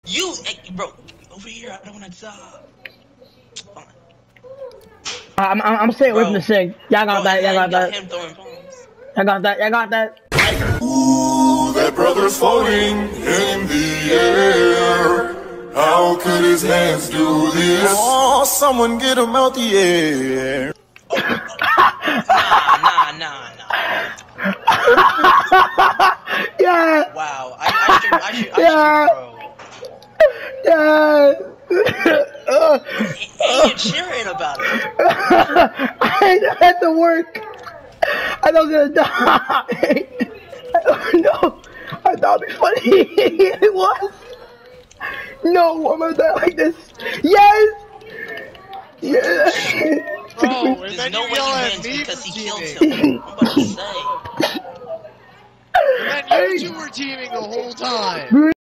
You, hey, bro, over here. I don't want to die. I'm staying away from the sig. Y'all got that. Y'all got that. Him throwing bombs. Y'all got that. Y'all got that. Ooh, that brother's floating in the air. How could his hands do this? Oh, someone get him out the air. Nah. Yeah. Wow, I should, Yeah. bro. Yeah. Hey, you're cheering about it. I had to work. I don't gonna die. No, I thought it'd be funny. It was. No, I'm gonna die like this. Yes. Yeah. Bro, and There's then no you way yell he at wins me because for he killed teaming. him. I'm about to say. And then you two were teaming the whole time.